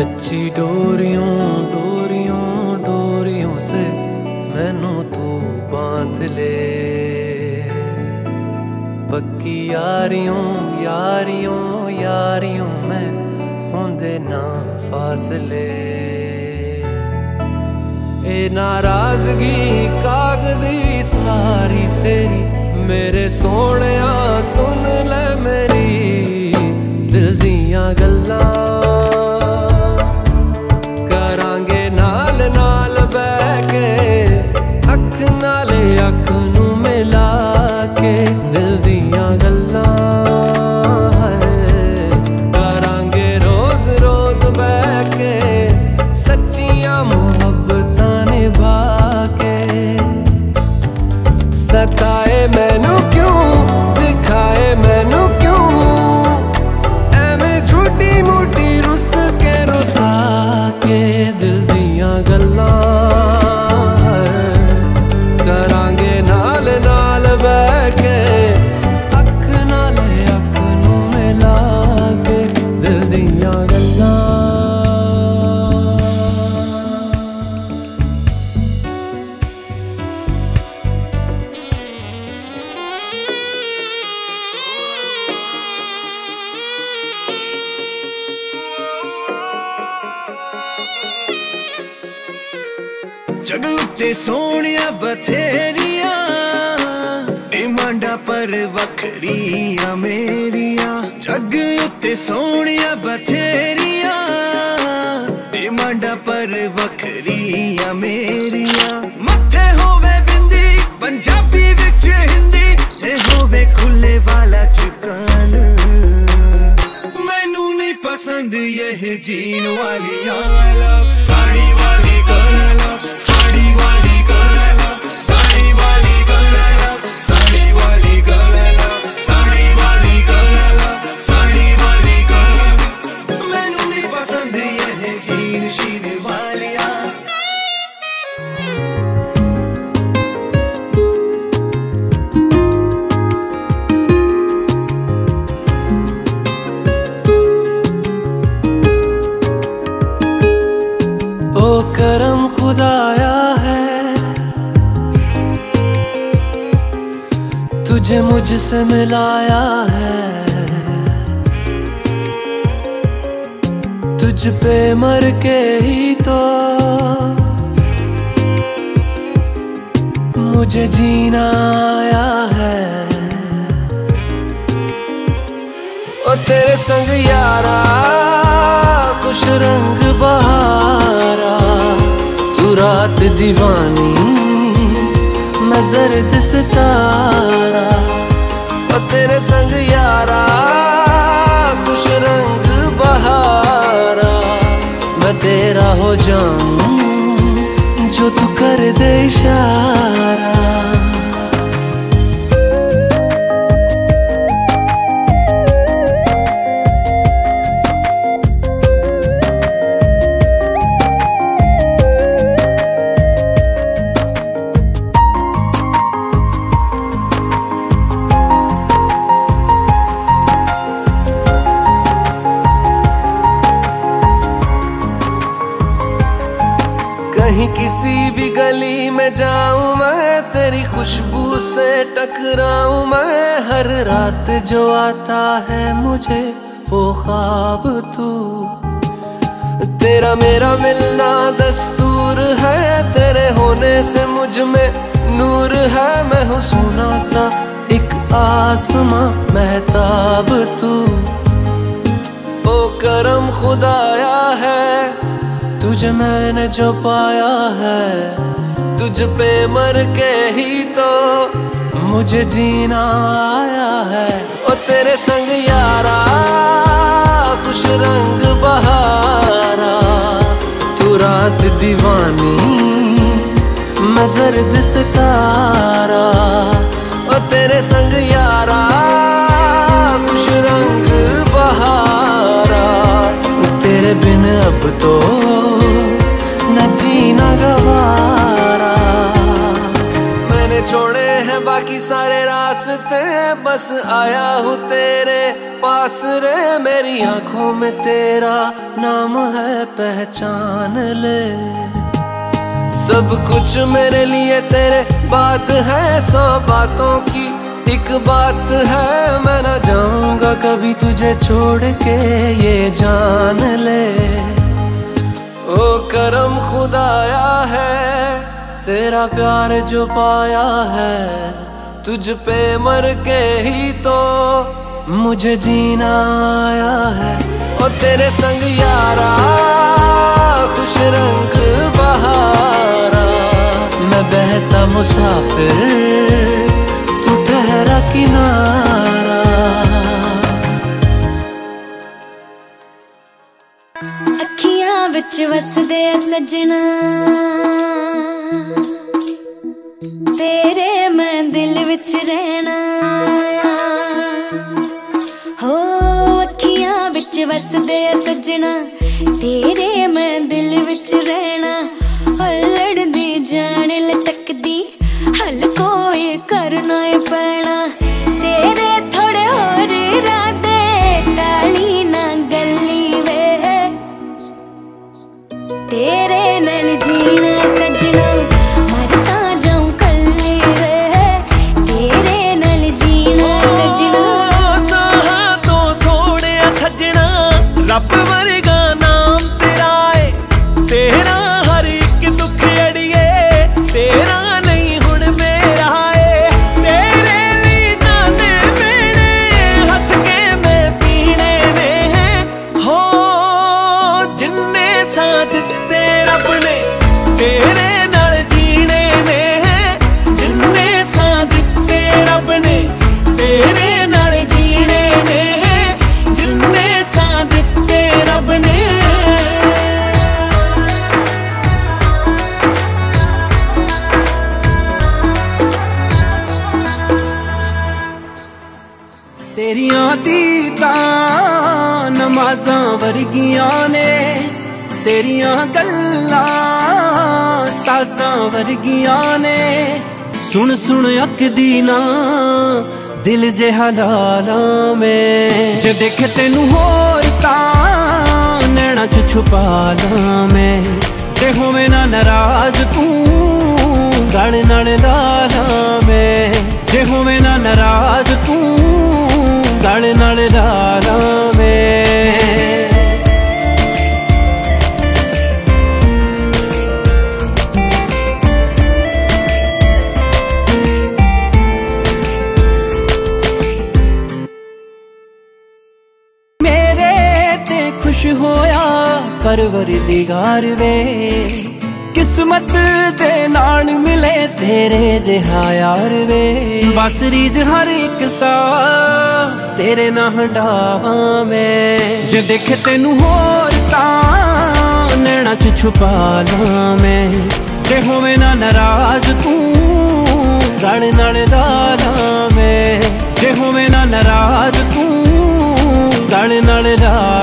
कच्ची डोरियों डोरियों डोरियों से मैनू तू बांध ले, पक्की यारियों यारियों यारियों में होंदे ना फासले। ए नाराजगी कागजी सारी तेरी मेरे सोहणिया सुन ले मेरी दिल दियां गल्लां करांगे नाल नाल बैठ के अख नाले अख नू मिला के दिल दियां गल्लां करांगे रोज रोज बैठ के सच्चियां मुहब्बतां निभा के। सताए मैनू क्यों दिखाए मैनू क्यों एवें झूठी मूठी रुस के रुसा के दिल दियां गल्लां करांगे नाल नाल बैठ के अख नाल अख नू मिला के दिल दियां गल्लां। जग उत्ते सोहणिया बथेरिया डिमांडा पर वखरिया मेरिया। जग उत्ते सोहणिया बथेरिया डिमांडा पर वखरिया मेरिया। मथे होवे बिंदी पंजाबी विच हिंदी ते होवे खुले वाला चुकान। मैनू नहीं पसंद यह जीन वाली साड़ी वाली गर्ल साड़ी वाली गर्ल साड़ी वाली गर्ल साड़ी वाली गर्ल साड़ी वाली गर्ल साड़ी वाली गर्ल। मैनू नहीं पसंद यह जीन शीन वालिया। ओ करम खुदाया है तुझे मुझसे मिलाया है, तुझ पे मर के ही तो मुझे जीना आया है। ओ तेरे संग यारा खुश रंग बहारा तू रात दीवानी मैं जर्द सितारा। और तेरे संग यारा खुश रंग बहारा मैं तेरा हो जाऊं जो तू कर दे इशारा। कहीं किसी भी गली में जाऊं मैं तेरी खुशबू से टकराऊं मैं। हर रात जो आता है मुझे वो ख्वाब तू तेरा मेरा मिलना दस्तूर है। तेरे होने से मुझ में नूर है मैं हूँ सोना सा एक आसमां महताब तू। ओ करम खुदाया है तुझे मैंने जो पाया है, तुझ पे मर के ही तो मुझे जीना आया है। ओ तेरे संग यारा खुश रंग बहारा तू रात दीवानी मैं जर्द सितारा। ओ तेरे संग यारा खुश रंग बहारा तेरे बिन अब तो न जीना गवारा। मैंने छोड़े हैं बाकी बाकी सारे रास्ते बस आया हूँ तेरे पास रे। मेरी आंखों में तेरा नाम है, पहचान ले। सब कुछ मेरे लिए तेरे बात है, 100 बातों की एक बात है। मैं ना जाऊंगा कभी तुझे छोड़ के, ये जान ले। ओ करम खुदाया है तेरा प्यार जो पाया है, तुझ पे मर के ही तो मुझे जीना आया है। ओ तेरे संग यारा खुश रंग बहारा, मैं बहता मुसाफिर तू ठहरा किनारा। अखियां विच वसदे सजना तेरे मैं दिल विच रहना हो। अखियां विच वसदे सजना तेरे मैं दिल विच रहना। लड़दी जान लटकदी हल कोई करना पैना। तेरे थोड़े होर इरादे टाली ना गली वे, तेरे नाल जीना सजना मरता जाऊं कल्ली वे। तेरे नाल जीना सजना साहा तो सोने सजना रब वर्गा नाम तेरा है। तेरा हर एक दुख अड़िए तेरा नहीं हुण मेरा है। तेरे लिए ताने मेरे हंस के मैं पीने ने हैं हो। जिन्ने साथ दिते रब ने तेरे नाल जीने ने हैं। जिन्ने साथ दिते रब ने तेरे नाल जीने ने हैं। जिन्ने साथ दिते रब ने। तेरियां दीदां नमाज़ां वर्गियां ने, तेरियां गल्लां साज़ां वर्गियां ने। सुन सुन अकदी ना दिल जेहा लालां में। जे देखे तेनू होर तां नैना च छुपा लां मैं। जे होवे ना नाराज तू गल नाल ला लां मैं। जे होवे ना नाराज तू गल नाल ला लां मैं। खुश होया परवरदिगार वे, किस्मत दे नाल मिले तेरे जिहा यार वे। बस रीज हर एक सा तेरे ना हटावा मैं। जे देखे तेनू होर तां नैना च छुपा ला मैं। जे होवे ना नाराज तू गल नाल ला ला मैं। जे होवे ना नाराज तू गल नाल ला